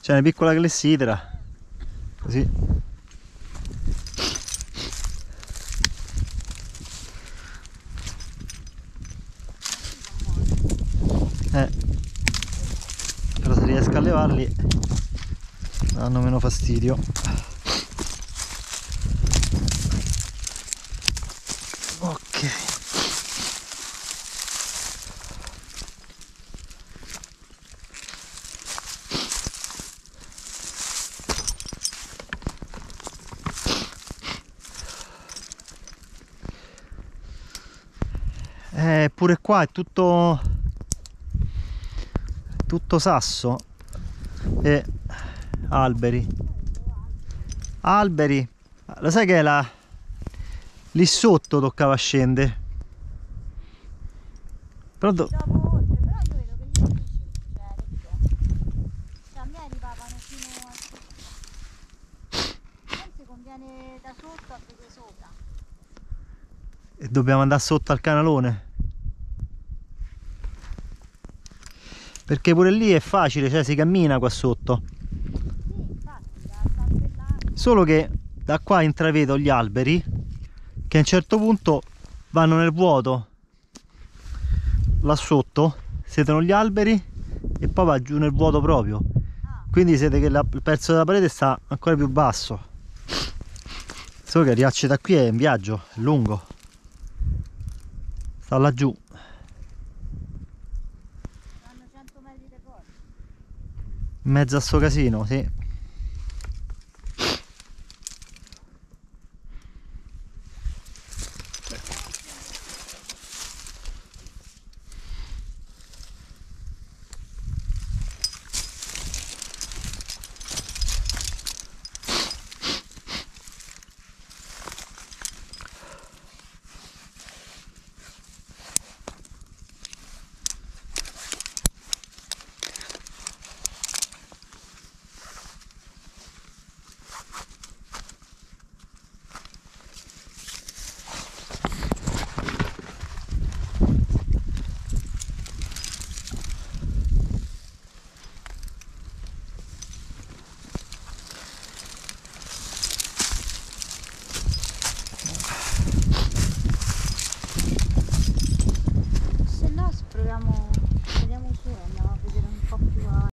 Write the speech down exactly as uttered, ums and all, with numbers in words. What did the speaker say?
C'è una piccola clessidra, così. Eh, però se riesco a levarli danno meno fastidio. Ok. Eh, pure qua è tutto tutto sasso e alberi alberi lo sai che è la lì sotto toccava scendere, però do... Dopo oltre, però io vedo che lì non c'è, cioè, capito? Cioè, a me arrivavano fino a... Forse conviene da sotto a vedere sopra. e dobbiamo andare sotto al canalone, perché pure lì è facile, cioè si cammina qua sotto. Sì, infatti, da saltellare. Solo che da qua intravedo gli alberi che a un certo punto vanno nel vuoto, là sotto siete gli alberi e poi va giù nel vuoto proprio, Ah, quindi siete che la, il pezzo della parete sta ancora più basso. Solo che arrivarci da qui è un viaggio, è lungo, sta laggiù. fanno cento metri di porta. In mezzo a sto casino, sì.